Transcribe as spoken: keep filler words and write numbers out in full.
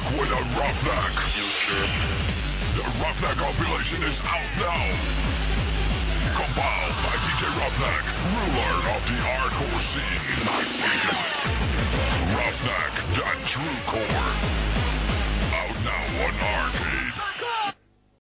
Rock with a Roughneck. The Roughneck compilation is out now. Compiled by D J Roughneck, ruler of the hardcore scene. Roughneck, that true core. Out now on Arcade.